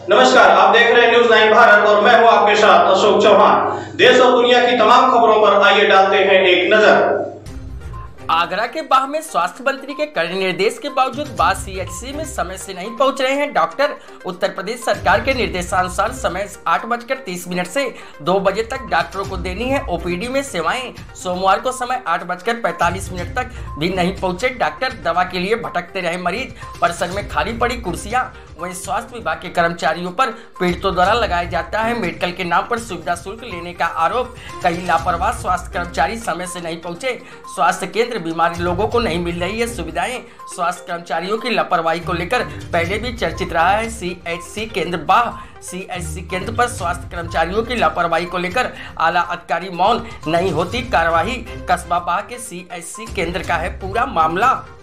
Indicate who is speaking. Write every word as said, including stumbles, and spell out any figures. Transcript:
Speaker 1: नमस्कार, आप देख रहे हैं न्यूज़ नाइन भारत और मैं हूं आपके साथ अशोक चौहान। देश और दुनिया की तमाम खबरों पर आइए डालते हैं एक नजर।
Speaker 2: आगरा के बाह में स्वास्थ्य मंत्री के कड़े निर्देश के बावजूद बाढ़ सीएचसी में समय से नहीं पहुंच रहे हैं डॉक्टर। उत्तर प्रदेश सरकार के निर्देशानुसार समय आठ बजकर तीस मिनट से दो बजे तक डॉक्टरों को देनी है ओपीडी में सेवाएं। सोमवार को समय आठ बजकर पैंतालीस मिनट तक भी नहीं पहुंचे डॉक्टर। दवा के लिए भटकते रहे मरीज, परिसर में खाली पड़ी कुर्सियां। वहीं स्वास्थ्य विभाग के कर्मचारियों पर पीड़ितों द्वारा लगाया जाता है मेडिकल के नाम पर सुविधा शुल्क लेने का आरोप। कई लापरवाह स्वास्थ्य कर्मचारी समय से नहीं पहुंचे। स्वास्थ्य केंद्र बीमार लोगों को नहीं मिल रही है सुविधाएं। स्वास्थ्य कर्मचारियों की लापरवाही को लेकर पहले भी चर्चित रहा है सीएचसी केंद्र बाह। सीएचसी केंद्र पर स्वास्थ्य कर्मचारियों की लापरवाही को लेकर आला अधिकारी मौन, नहीं होती कार्रवाई। कस्बा बाह के सीएचसी केंद्र का है पूरा मामला।